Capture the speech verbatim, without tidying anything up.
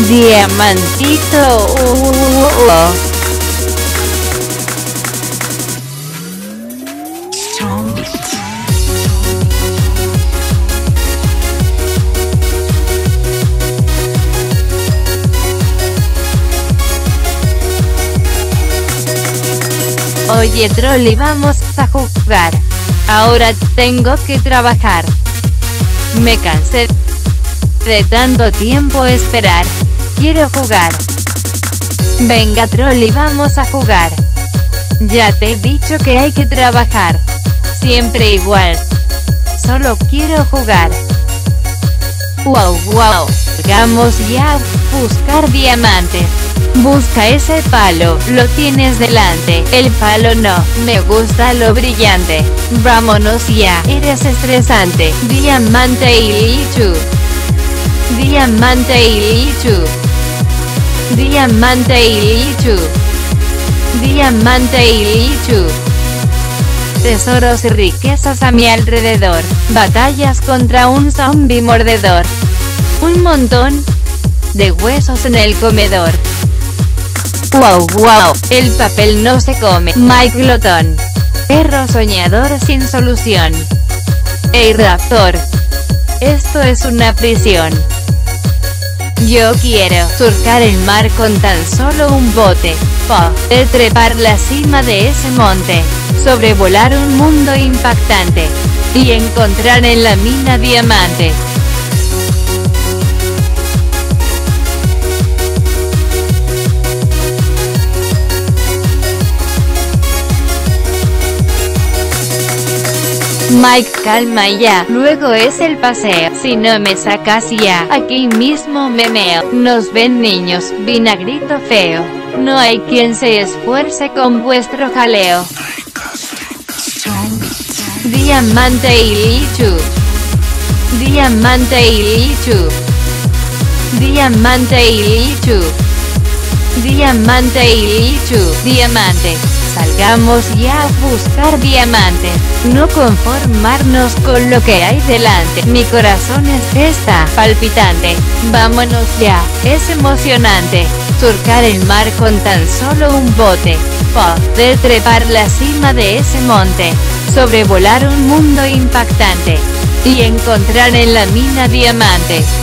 Diamantito. Oye Trolli, vamos a jugar. Ahora tengo que trabajar. Me cansé de tanto tiempo esperar. Quiero jugar. Venga Trolli, vamos a jugar. Ya te he dicho que hay que trabajar. Siempre igual. Solo quiero jugar. Wow, wow. Vamos ya a buscar diamantes. Busca ese palo, lo tienes delante. El palo no, me gusta lo brillante. Vámonos ya, eres estresante. Diamante y Lichu. Diamante y Lichu. Diamante y Lichu. Diamante y Lichu. Tesoros y riquezas a mi alrededor. Batallas contra un zombie mordedor. Un montón de huesos en el comedor. Wow, wow, el papel no se come. Mike Glotón. Perro soñador sin solución. Ey Raptor. Esto es una prisión. Yo quiero surcar el mar con tan solo un bote. Poder trepar la cima de ese monte. Sobrevolar un mundo impactante. Y encontrar en la mina diamante. Mike, calma ya, luego es el paseo. Si no me sacas ya, aquí mismo me meo. Nos ven niños, vinagrito feo. No hay quien se esfuerce con vuestro jaleo. Diamante y Lichu. Diamante y Lichu. Diamante y Lichu. Diamante y Lichu. Diamante. Salgamos ya a buscar diamantes. No conformarnos con lo que hay delante. Mi corazón es está palpitante. Vámonos ya, es emocionante. Surcar el mar con tan solo un bote. Poder trepar la cima de ese monte. Sobrevolar un mundo impactante. Y encontrar en la mina diamantes.